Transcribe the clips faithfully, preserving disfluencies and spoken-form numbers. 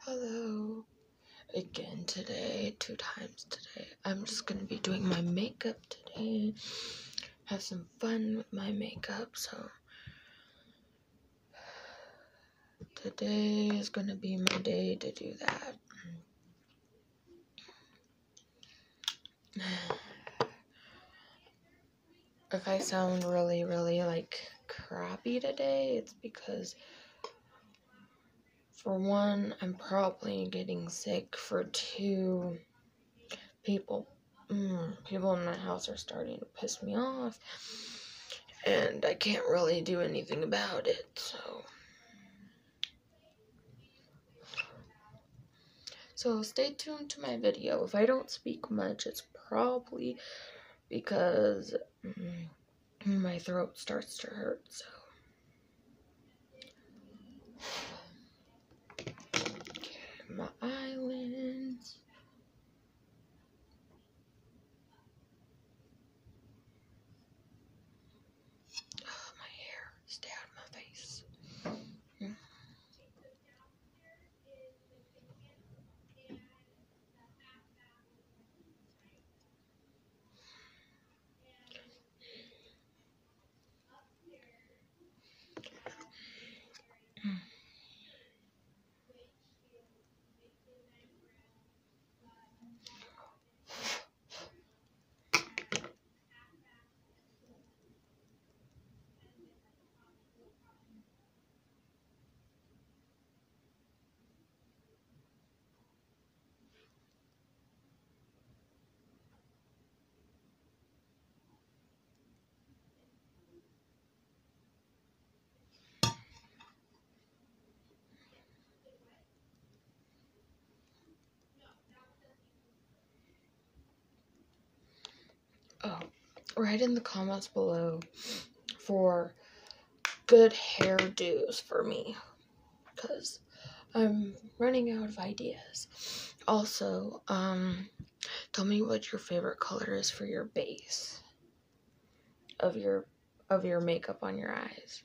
Hello again today, two times today. I'm just gonna be doing my makeup today. Have some fun with my makeup, so today is gonna be my day to do that. If I sound really, really like crappy today, it's because for one, I'm probably getting sick. For two, people mm, people in my house are starting to piss me off, and I can't really do anything about it, so so stay tuned to my video. If I don't speak much, it's probably because mm, my throat starts to hurt, so okay, my eyelids. Oh, my hair, stay out of my face. Mm. Oh, write in the comments below for good hairdos for me, because I'm running out of ideas. Also, um, tell me what your favorite color is for your base of your of your makeup on your eyes.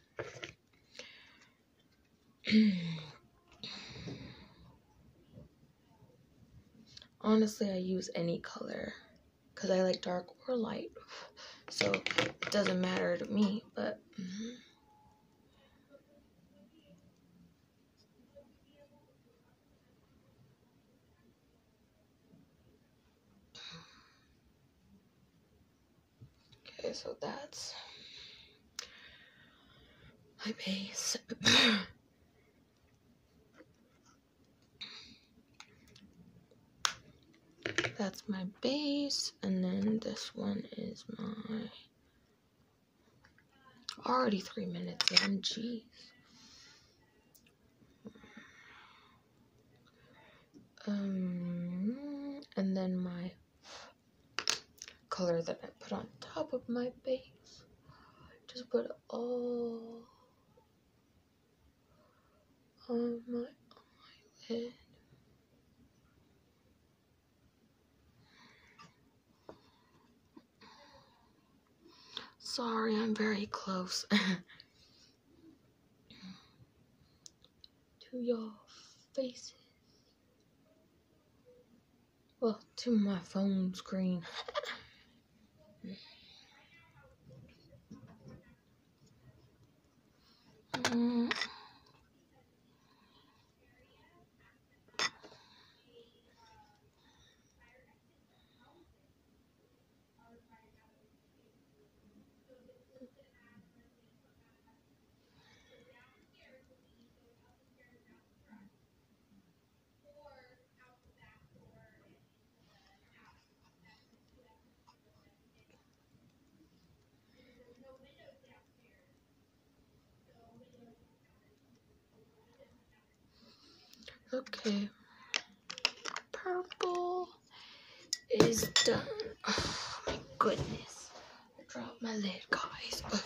Honestly, I use any color because I like dark or light, so it doesn't matter to me, but mm-hmm. Okay, so that's my base. That's my base, and then this one is my already three minutes in, jeez. Um, and then my color that I put on top of my base. Just put it all on my eyelid. Sorry, I'm very close to your faces. Well, to my phone screen. mm. Okay. Purple is done. Oh my goodness. I dropped my lid, guys. Ugh.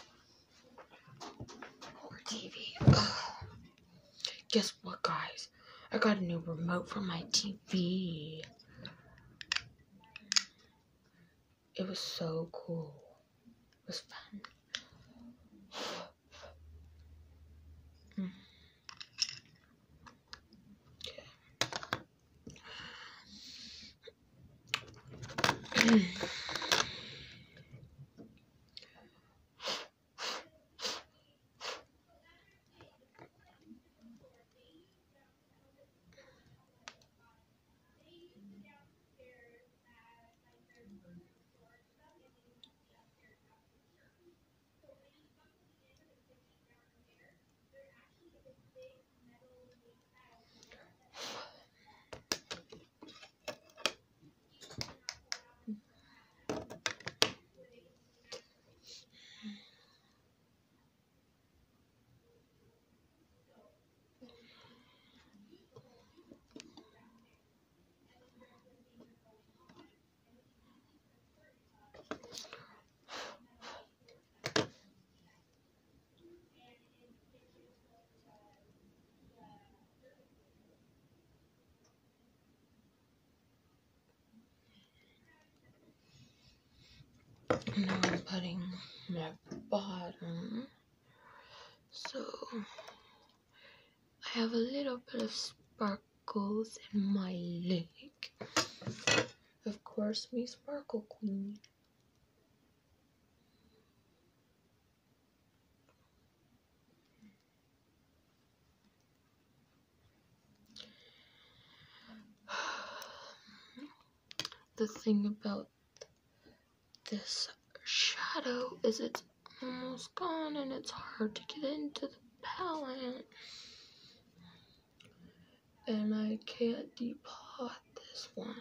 Poor T V. Ugh. Guess what, guys? I got a new remote for my T V. It was so cool. It was fun. Mm. Okay. Now I'm putting my bottom. So I have a little bit of sparkles in my leg. Of course, me Sparkle Queen. The thing about this shadow is it's almost gone and it's hard to get into the palette. And I can't depot this one.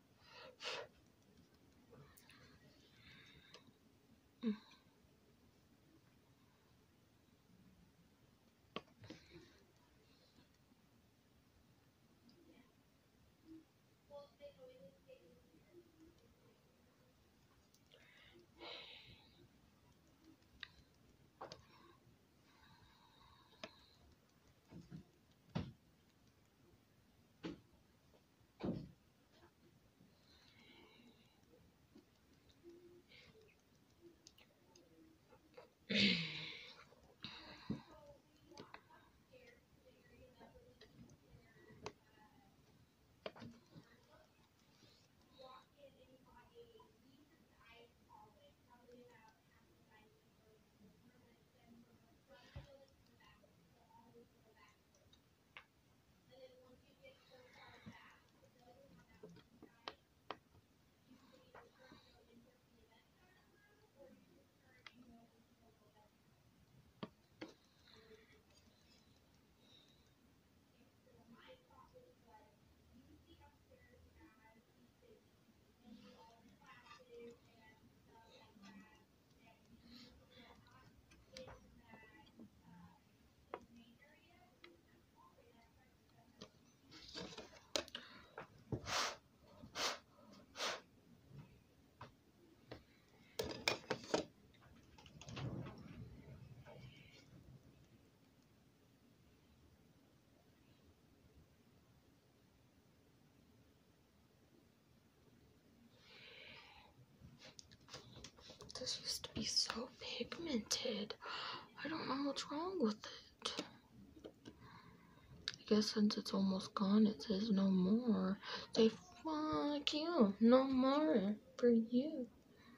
This used to be so pigmented. I don't know what's wrong with it. I guess since it's almost gone, it says no more. Say fuck you, no more for you.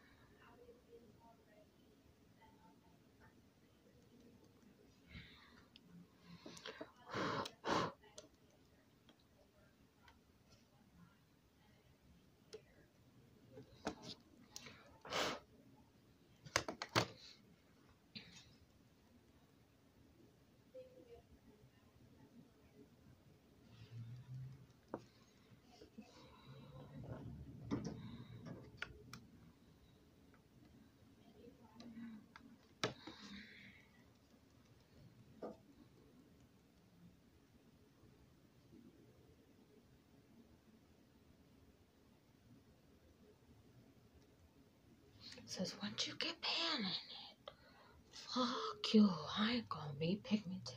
It says once you get pan in it, fuck you, I ain't gonna be pigmented.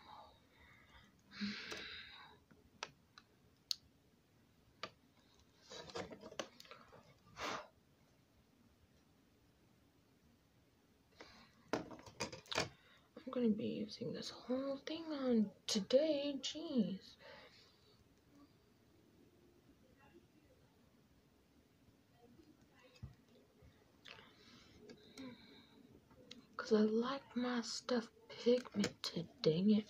I'm gonna be using this whole thing on today, jeez. Because I like my stuff pigmented, dang it.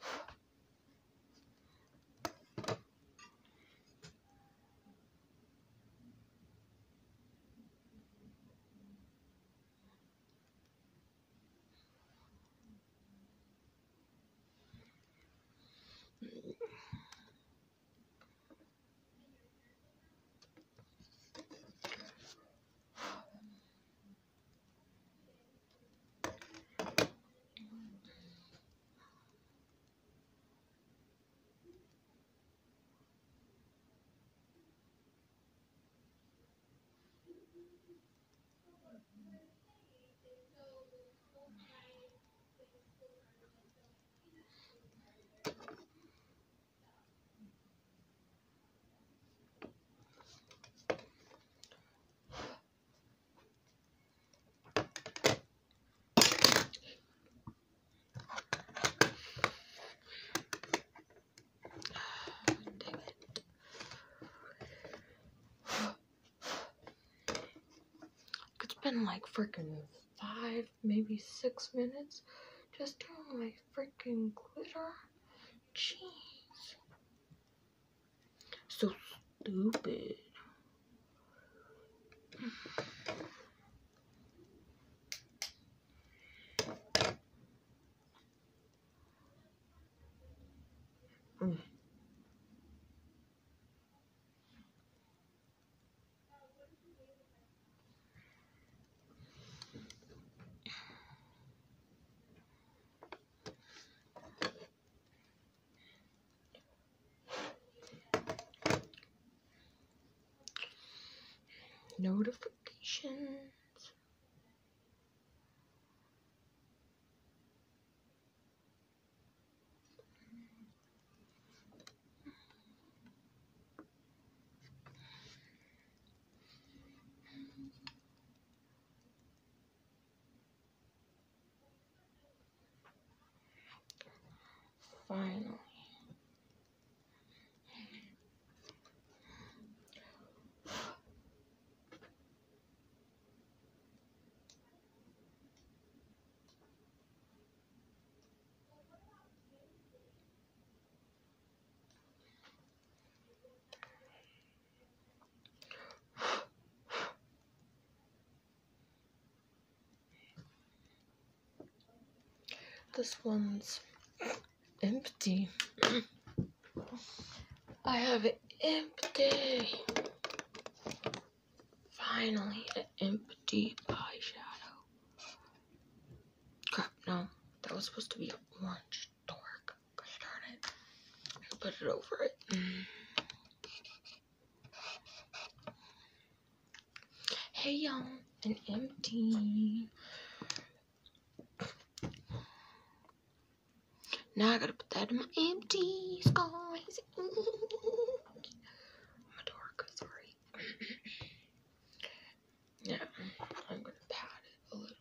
It's been like freaking five, maybe six minutes just doing my freaking glitter. Jeez. So stupid. Mm. Notifications. Finally. This one's empty. I have it empty. Finally, an empty eyeshadow. Crap, no. That was supposed to be an orange dark. Gosh darn it. Put it over it. Hey y'all, an empty. Now I gotta put that in my empties, guys. I'm a dork, sorry. Yeah, I'm gonna pat it a little.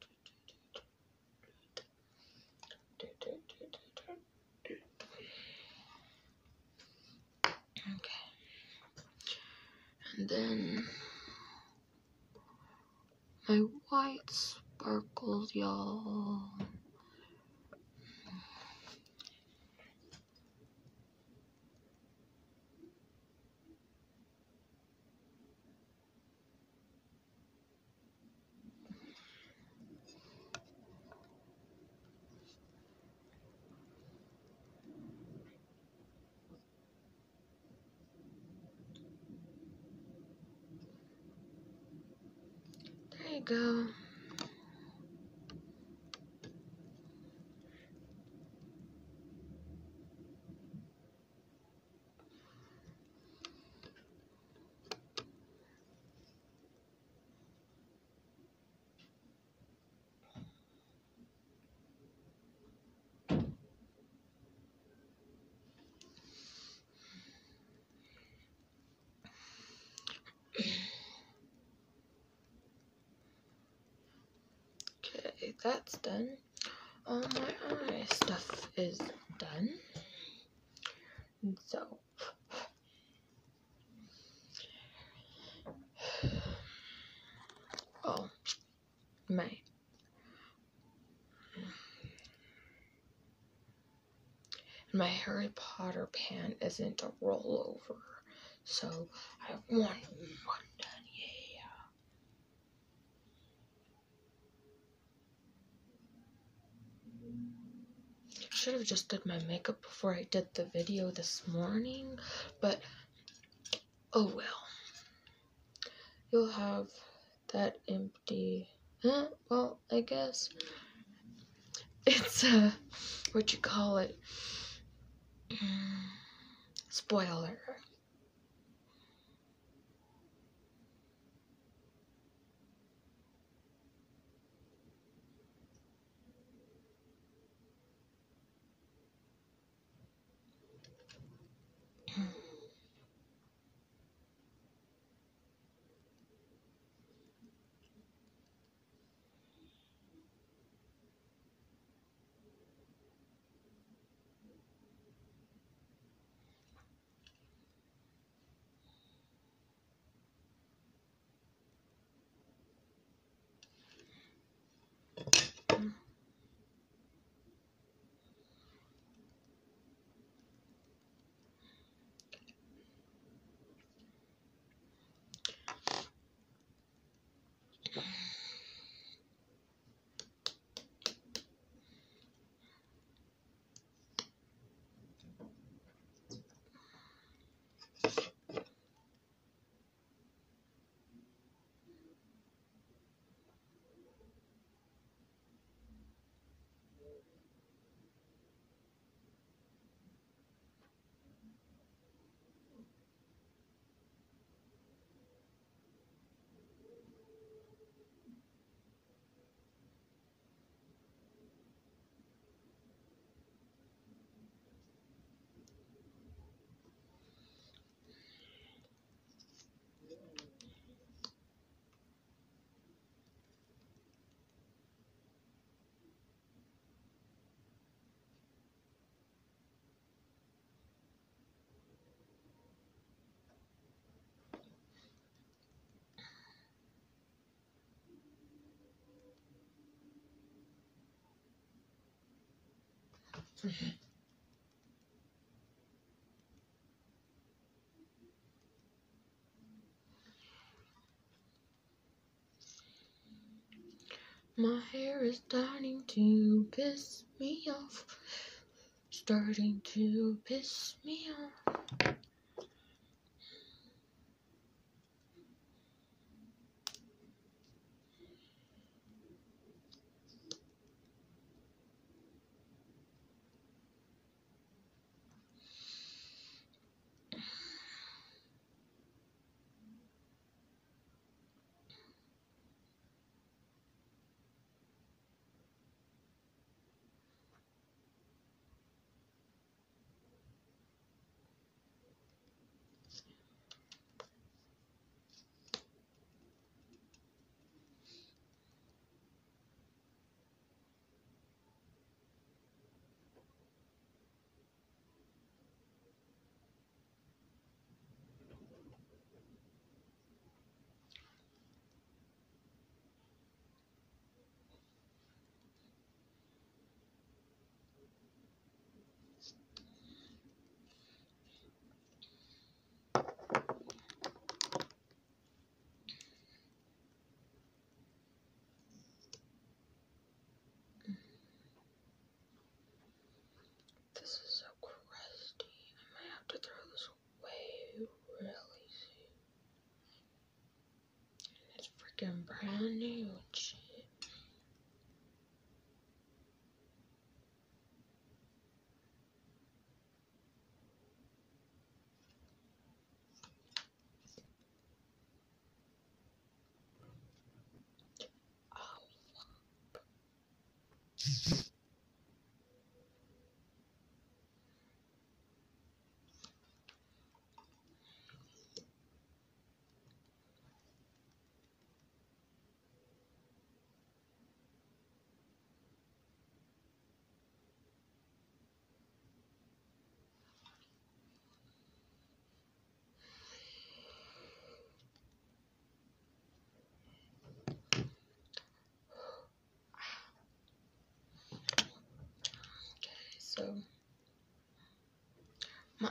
Okay. And then my white sparkles, y'all. There you go. Okay, that's done. All my eye stuff is done. So, oh, my my Harry Potter pan isn't a rollover. So I have one, one done, yeah. Should have just did my makeup before I did the video this morning, but oh well. You'll have that empty, huh? Well, I guess it's a, uh, what you call it, spoiler. My hair is starting to piss me off. Starting to piss me off. This is so crusty. I might have to throw this away really soon. It's freaking brand new and shit. Oh, fuck.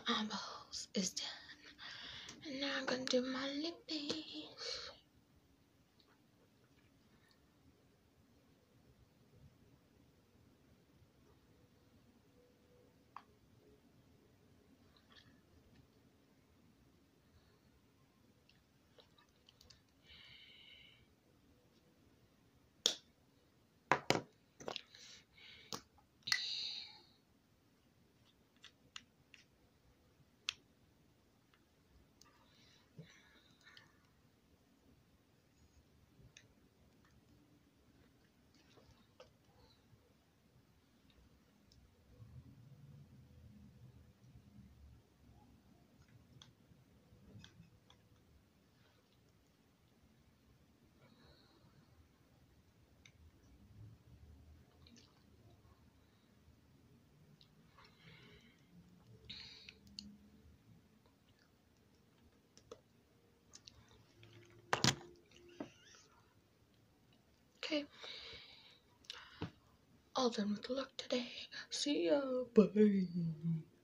Almost is done. And now I'm gonna do my lippies. Okay. All done with the look today. See ya. Bye.